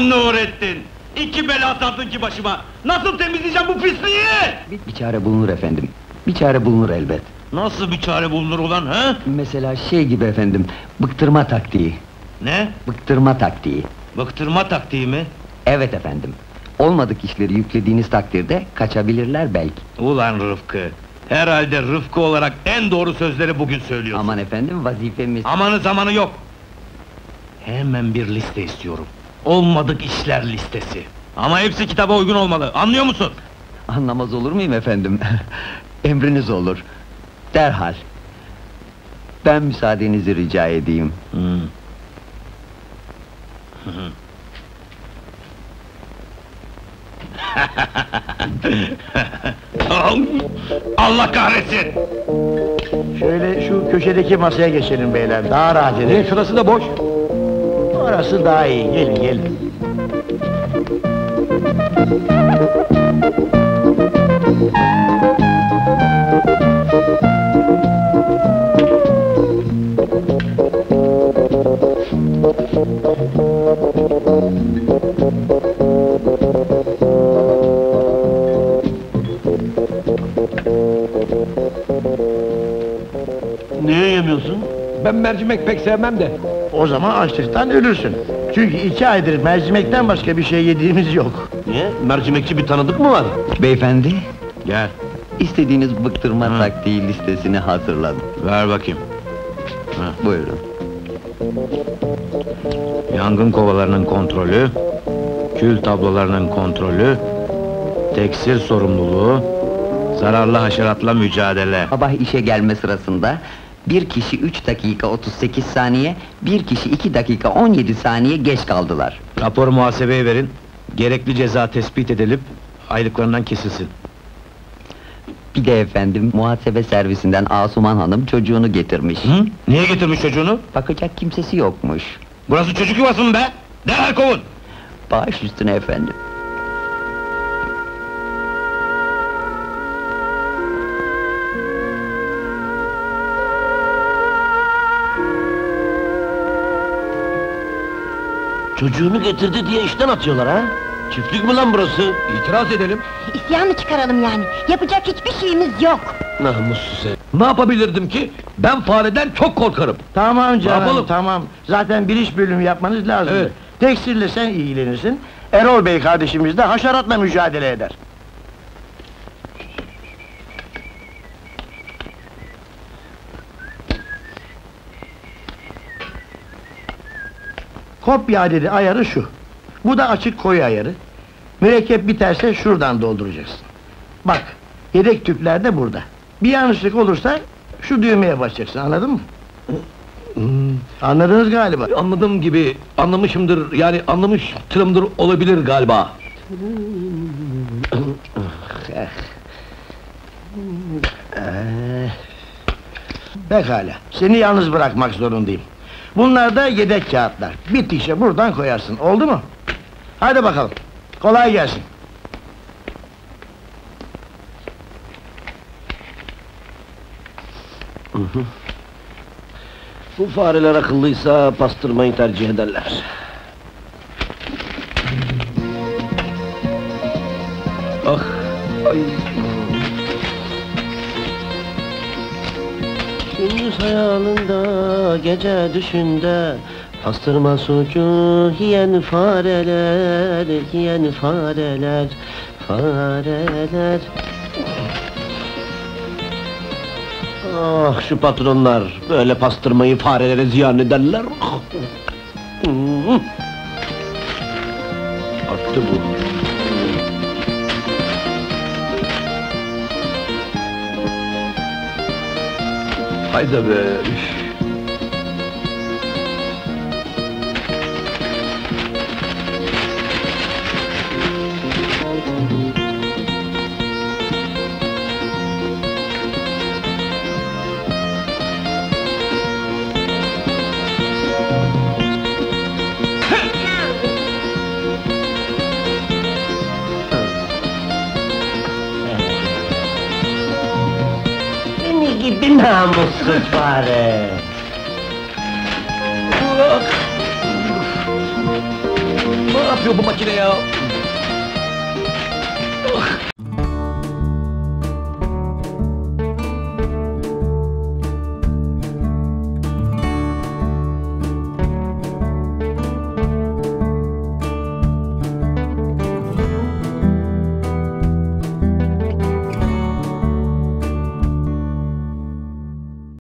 Ulan Nurettin! İki bela sardın ki başıma! Nasıl temizleyeceğim bu pisliği? Bir çare bulunur efendim. Bir çare bulunur elbet. Nasıl bir çare bulunur ulan ha? Mesela şey gibi efendim, bıktırma taktiği. Ne? Bıktırma taktiği. Bıktırma taktiği mi? Evet efendim. Olmadık işleri yüklediğiniz takdirde kaçabilirler belki. Ulan Rıfkı! Herhalde Rıfkı olarak en doğru sözleri bugün söylüyorsun. Aman efendim, vazifemiz... Amanı zamanı yok! Hemen bir liste istiyorum. Olmadık işler listesi. Ama hepsi kitaba uygun olmalı, anlıyor musun? Anlamaz olur muyum efendim? Emriniz olur. Derhal. Ben müsaadenizi rica edeyim. Allah kahretsin! Şöyle şu köşedeki masaya geçelim beyler, daha rahat edelim. Şurası da boş. Orası daha iyi, gelin gelin. Niye yemiyorsun? Ben mercimek pek sevmem de. O zaman açlıktan ölürsün. Çünkü 2 aydır mercimekten başka bir şey yediğimiz yok. Niye? Mercimekçi bir tanıdık mı var? Beyefendi, Gel, istediğiniz bıktırma taktiği listesini hazırladım. ver bakayım. Buyurun. Yangın kovalarının kontrolü, kül tablolarının kontrolü, teksir sorumluluğu, zararlı haşeratla mücadele. Sabah işe gelme sırasında bir kişi 3 dakika 38 saniye, bir kişi 2 dakika 17 saniye geç kaldılar. Rapor muhasebeye verin, gerekli ceza tespit edilip aylıklarından kesilsin. Bir de efendim, muhasebe servisinden Asuman Hanım çocuğunu getirmiş. Hı? Niye getirmiş çocuğunu? Bakacak kimsesi yokmuş. Burası çocuk yuvası mı be? Derhal kovun! Baş üstüne efendim. Çocuğunu getirdi diye işten atıyorlar ha? Çiftlik mi lan burası? İtiraz edelim. İsyan mı çıkaralım yani? Yapacak hiçbir şeyimiz yok. Namussuz herif. Ne yapabilirdim ki? Ben fareden çok korkarım. Tamam canım, yapalım? tamam. Zaten bir iş bölümü yapmanız lazım. Evet. Tekstil'le sen ilgilenirsin. Erol Bey kardeşimiz de haşeratla mücadele eder. Kopya adedi ayarı şu. Bu da açık koyu ayarı. Mürekkep biterse şuradan dolduracaksın. Bak, yedek tüpler de burada. Bir yanlışlık olursa şu düğmeye basacaksın, anladın mı? Anladınız galiba. Anladığım gibi, anlamışımdır, yani anlamıştırımdır olabilir galiba. Pekala, seni yalnız bırakmak zorundayım. Bunlar da yedek kağıtlar. Bittikçe buradan koyarsın, oldu mu? Hadi bakalım, kolay gelsin. Bu fareler akıllıysa pastırmayı tercih ederler. Ah! Ay! Gündüz hayalında, gece düşünde pastırma sucu yiyen fareler, yiyen fareler, fareler. Ah şu patronlar, böyle pastırmayı farelere ziyan ederler. Arttı bu. Hayda be! Üf! Gidi namussuz fare! Ne yapıyor bu makine ya? Ah!